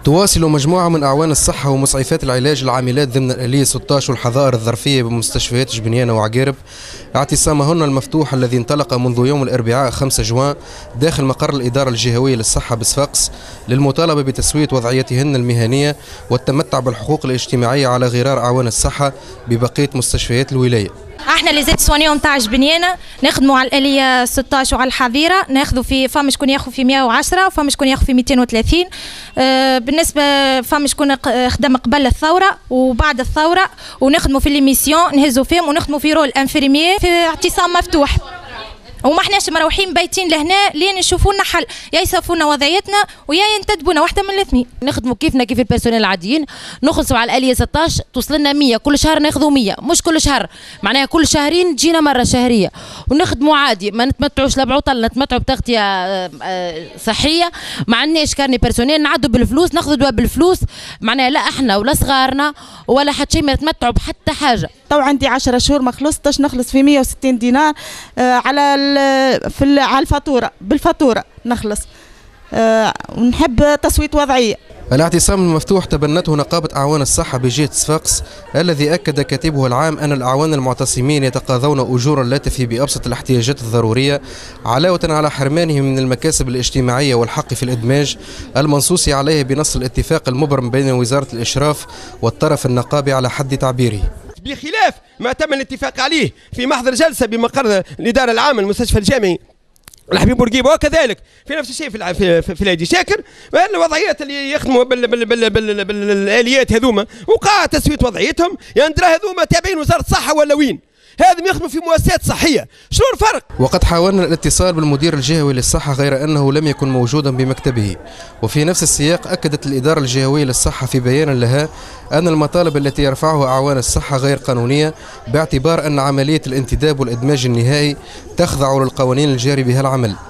تواصل مجموعة من أعوان الصحة ومسعفات العلاج العاملات ضمن الآلية 16 والحظائر الظرفية بمستشفيات جبنيانة وعقارب اعتصامهن المفتوح الذي انطلق منذ يوم الأربعاء 5 جوان داخل مقر الإدارة الجهوية للصحة بصفاقس للمطالبة بتسوية وضعيتهن المهنية والتمتع بالحقوق الاجتماعية على غرار أعوان الصحة ببقية مستشفيات الولاية. احنا اللي زيت سوانيون نتاع جبنيانة نخدموا على الآلية 16 وعلى الحظيرة، ناخذوا في فما شكون ياخذ في 110 وفما شكون ياخذ في 230. بالنسبة فما شكون خدم قبل الثورة وبعد الثورة ونخدموا في ليميسيون نهزوا فيهم ونخدموا في رول انفيرميي في اعتصام مفتوح. وما احناش مروحين بايتين لهنا لين يشوفوا لنا حل، يا يصفونا وضعيتنا ويا ينتدبونا واحده من الاثنين. نخدموا كيفنا كيف البيرسونيل العاديين، نخلصوا على الآلية 16 توصل لنا 100 كل شهر، ناخذوا 100 مش كل شهر، معناها كل شهرين تجينا مره شهريه ونخدموا عادي، ما نتمتعوش لا بعطل، نتمتعوا بتغطيه صحيه، ما عندناش كارني بيرسونيل، نعدوا بالفلوس، ناخذوا دواء بالفلوس، معناها لا احنا ولا صغارنا ولا حتى شيء ما نتمتعوا بحتى حاجه. تو عندي 10 شهور ما خلصتش، نخلص في 160 دينار على الفاتوره، بالفاتوره نخلص. ونحب تصويت وضعيه. الاعتصام المفتوح تبنته نقابة أعوان الصحة بجهة صفاقس، الذي أكد كاتبه العام أن الأعوان المعتصمين يتقاضون أجورا لا تفي بأبسط الاحتياجات الضرورية، علاوة على حرمانهم من المكاسب الاجتماعية والحق في الإدماج المنصوص عليه بنص الاتفاق المبرم بين وزارة الإشراف والطرف النقابي على حد تعبيره، بخلاف ما تم الاتفاق عليه في محضر جلسة بمقر الإدارة العامة المستشفى الجامعي الحبيب بورقيبه، وكذلك في نفس الشيء في الهادي شاكر. الوضعيات اللي يخدموا بالآليات هذوما وقع تسويه وضعيتهم، يعني درا هذوما تابعين وزارة الصحة ولا وين؟ هذم يخدموا في مؤسسات صحية، شنو الفرق؟ وقد حاولنا الاتصال بالمدير الجهوي للصحة غير أنه لم يكن موجودا بمكتبه. وفي نفس السياق أكدت الإدارة الجهوية للصحة في بيان لها أن المطالب التي يرفعها أعوان الصحة غير قانونية، باعتبار أن عملية الانتداب والإدماج النهائي تخضع للقوانين الجاري بها العمل.